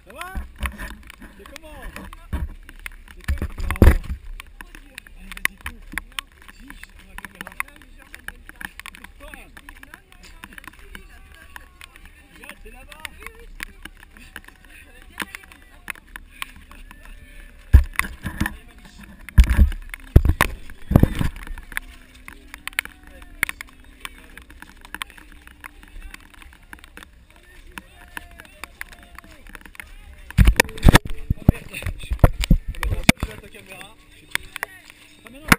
Ça va? C'est comment? C'est comment? Non. Allez, vas-y, cours. Si, je suis sur la caméra. Pourquoi? Regarde, c'est là-bas. Ta caméra. Ah mais non.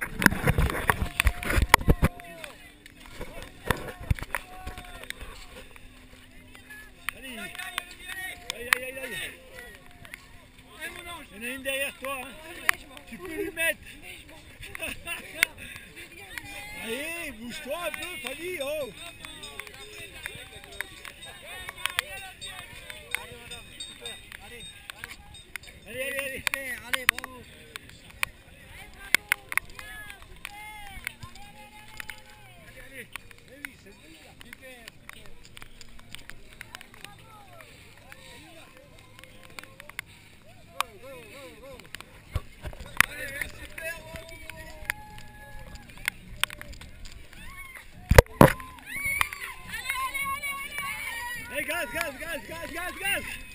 Allez. Aïe aïe aïe aïe. Il y en a une derrière toi, hein. Tu peux lui mettre. Allez, bouge-toi un peu, Fanny, oh. Allez, allez, allez. Allez, bravo. Allez. Mais oui, c'est lui là. Super, super. Go, go, go, go. Allez, super, bravo. Allez, gaz, gaz, gaz, gaz, gaz, gaz.